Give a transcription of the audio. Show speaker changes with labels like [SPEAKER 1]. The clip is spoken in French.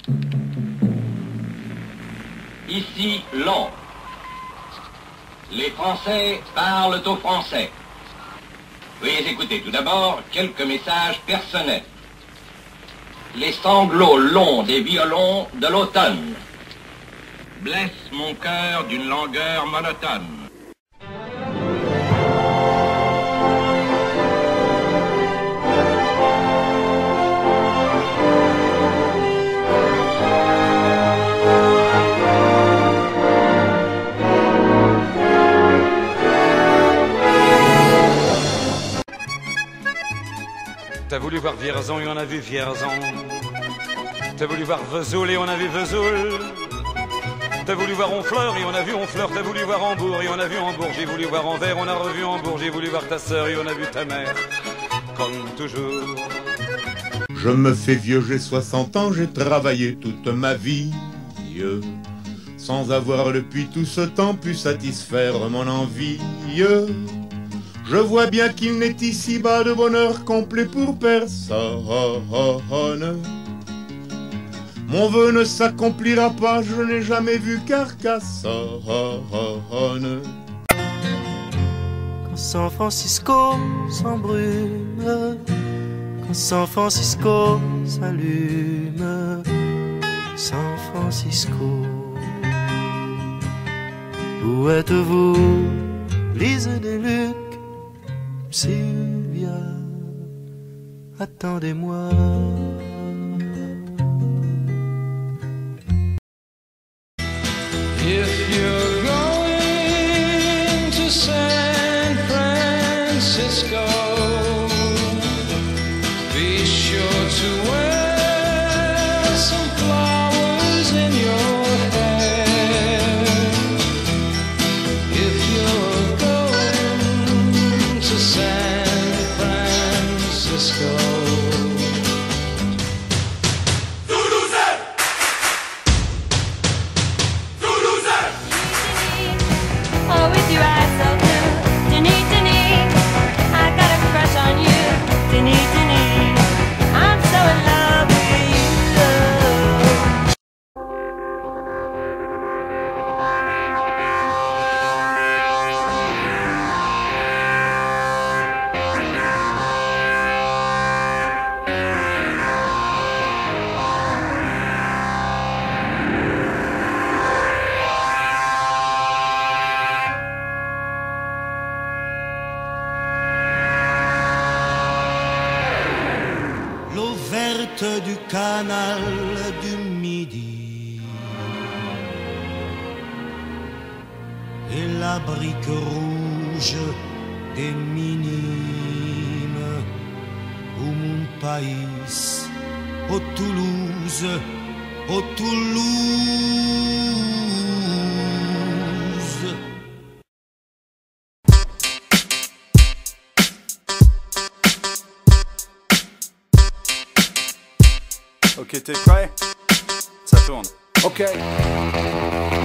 [SPEAKER 1] Ici Londres. Les Français parlent aux Français. Veuillez écouter tout d'abord quelques messages personnels. Les sanglots longs des violons de l'automne blessent mon cœur d'une langueur monotone.
[SPEAKER 2] T'as voulu voir Vierzon et on a vu Vierzon. T'as voulu voir Vesoul et on a vu Vesoul. T'as voulu voir Honfleur et on a vu Honfleur. T'as voulu voir Hambourg et on a vu Hambourg. J'ai voulu voir Anvers, on a revu Hambourg. J'ai voulu voir ta sœur et on a vu ta mère. Comme toujours.
[SPEAKER 3] Je me fais vieux, j'ai 60 ans, j'ai travaillé toute ma vie, sans avoir depuis tout ce temps pu satisfaire mon envie. Je vois bien qu'il n'est ici-bas de bonheur complet pour personne. Mon vœu ne s'accomplira pas, je n'ai jamais vu Carcassonne.
[SPEAKER 4] Quand San Francisco s'embrume, quand San Francisco s'allume, San Francisco, où êtes-vous, Lise des Lucs, Sylvia, attendez-moi.
[SPEAKER 5] If you're going to San Francisco, be sure to wear some flowers in your hair. If you're going to San Francisco.
[SPEAKER 6] Oh, with your eyes so blue, Denis, Denis, I got a crush on you, Denis, Denis, I'm so in love with you.
[SPEAKER 4] L'eau verte du canal du Midi et la brique rouge des minimes, au mon pays, au Toulouse, au Toulouse.
[SPEAKER 7] Ok, t'es prêt? Ça tourne.
[SPEAKER 8] Ok.